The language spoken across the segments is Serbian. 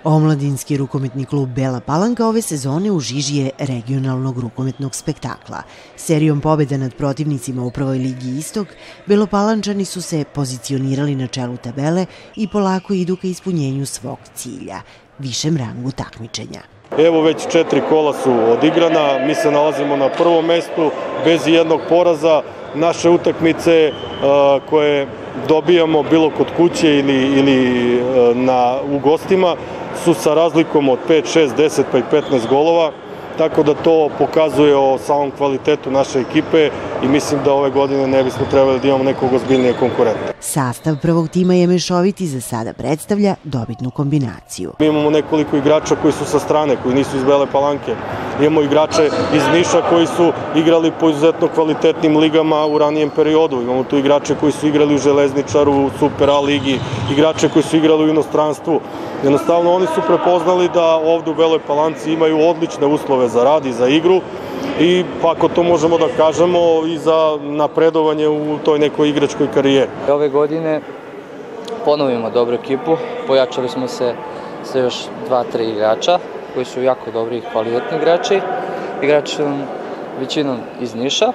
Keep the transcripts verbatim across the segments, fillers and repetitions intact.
Omladinski rukometni klub Bela Palanka ove sezone u žiži je regionalnog rukometnog spektakla. Serijom pobjeda nad protivnicima u prvoj ligi Istok, Belopalančani su se pozicionirali na čelu tabele i polako idu ka ispunjenju svog cilja, višem rangu takmičenja. Evo već četiri kola su odigrana, mi se nalazimo na prvom mestu, bez jednog poraza. Naše utakmice koje dobijamo bilo kod kuće ili u gostima su sa razlikom od pet, šest, deset pa i petnaest golova, tako da to pokazuje o samom kvalitetu naše ekipe i mislim da ove godine ne bismo trebali da imamo nekog ozbiljnije konkurenta. Sastav prvog tima je mešovit i za sada predstavlja dobitnu kombinaciju. Mi imamo nekoliko igrača koji su sa strane, koji nisu iz Bele Palanke. Imamo igrače iz Niša koji su igrali po izuzetno kvalitetnim ligama u ranijem periodu. Imamo tu igrače koji su igrali u Železničaru, u Super A ligi, igrače koji su igrali u inostranstvu. Jednostavno oni su prepoznali da ovdje u Beloj Palanci imaju odlične uslove za rad i za igru i ako to možemo da kažemo i za napredovanje u toj nekoj igračkoj karijeri. Ove godine ponovimo dobru ekipu, pojačali smo se sa još dva, tri igrača koji su jako dobri i kvalitetni igrači, igrači većinom iz Niša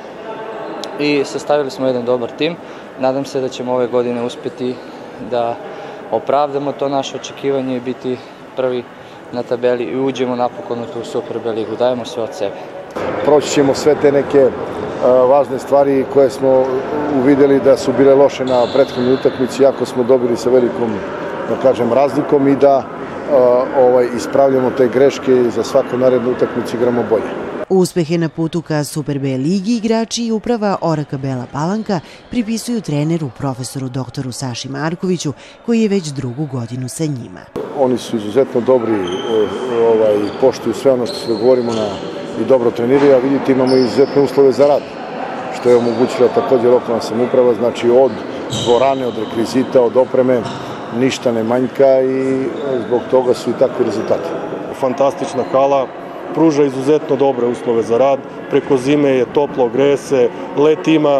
i sastavili smo jedan dobar tim. Nadam se da ćemo ove godine uspjeti da opravdamo to naše očekivanje i biti prvi na tabeli i uđemo napokon u tu Super B ligu. Dajemo sve od sebe. Proći ćemo sve te neke važne stvari koje smo uvideli da su bile loše na prethodnoj utakmici, iako smo dobili sa velikom, da kažem, razlikom i da ispravljamo te greške i za svaku narednu utakmicu igramo bolje. Uspehe na putu ka Super B ligi igrači i uprava O R K Bela Palanka pripisuju treneru profesoru doktoru Saši Markoviću, koji je već drugu godinu sa njima. Oni su izuzetno dobri, poštuju sve ono što se dogovorimo i dobro treniraju, a vidite imamo izuzetne uslove za rad, što je omogućila također lokalna samouprava, znači od dvorane, od rekvizita, od opreme, ništa ne manjka i zbog toga su i takvi rezultati. Fantastična hala, pruža izuzetno dobre uslove za rad, preko zime je toplo, greje se, let ima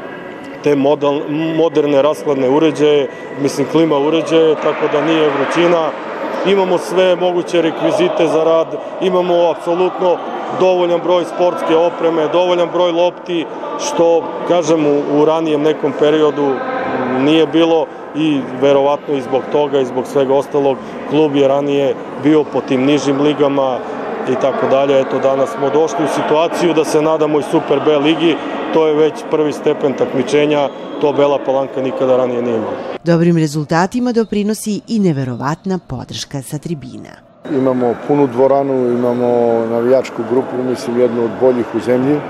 te moderne rashladne uređaje, mislim klima uređaje, tako da nije vrućina. Imamo sve moguće rekvizite za rad, imamo apsolutno dovoljan broj sportske opreme, dovoljan broj lopti, što, kažem, u ranijem nekom periodu nije bilo i verovatno i zbog toga i zbog svega ostalog klub je ranije bio po tim nižim ligama i tako dalje. Eto, danas smo došli u situaciju da se nadamo i Super B ligi, to je već prvi stepen takmičenja, to Bela Palanka nikada ranije nije imala. Dobrim rezultatima doprinosi i neverovatna podrška sa tribina. Imamo punu dvoranu, imamo navijačku grupu, mislim jednu od boljih u zemlji,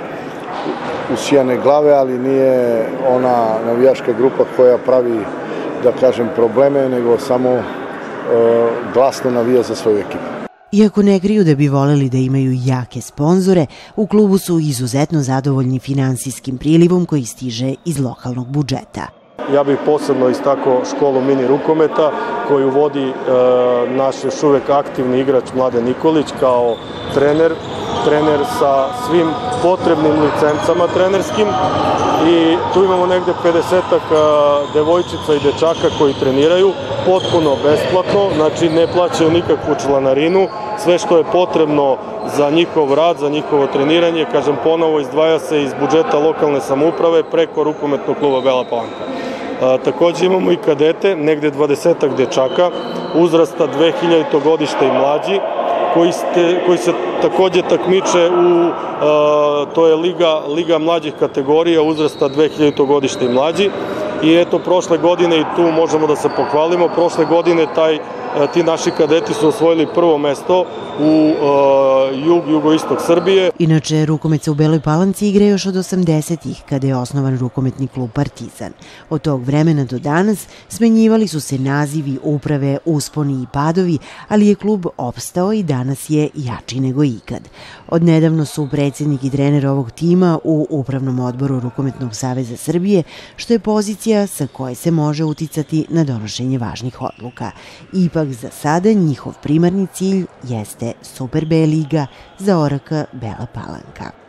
usijane glave, ali nije ona navijačka grupa koja pravi, da kažem, probleme, nego samo glasno navija za svoju ekipu. Iako ne kriju da bi voleli da imaju jake sponzore, u klubu su izuzetno zadovoljni finansijskim prilivom koji stiže iz lokalnog budžeta. Ja bih posebno istakao školu mini rukometa koju vodi naš još uvek aktivni igrač Mladen Nikolić kao trener, trener sa svim potrebnim licencama trenerskim i tu imamo negde pedesetak devojčica i dečaka koji treniraju potpuno besplatno, znači ne plaćaju nikakvu članarinu, sve što je potrebno za njihov rad, za njihovo treniranje, kažem ponovo, izdvaja se iz budžeta lokalne samouprave preko rukometnog kluba Bela Palanka. Također imamo i kadete, negde dvadesetak dečaka, uzrasta dve hiljadito godište i mlađi, koji se također takmiče u, to je Liga mlađih kategorija, uzrasta dve hiljadito godište i mlađi. I eto, prošle godine, i tu možemo da se pohvalimo, prošle godine ti naši kadeti su osvojili prvo mesto u jug, jugoistok Srbije. Inače, rukomet se u Beloj Palanci igra još od osamdesetih, kada je osnovan rukometni klub Partizan. Od tog vremena do danas smenjivali su se nazivi, uprave, usponi i padovi, ali je klub opstao i danas je jači nego ikad. Odnedavno su predsjednik i trener ovog tima u Upravnom odboru Rukometnog saveza Srbije, što je pozicija sa koje se može uticati na donošenje važnih odluka. Ipak za sada njihov primarni cilj jeste Super B liga za O R K Bela Palanka.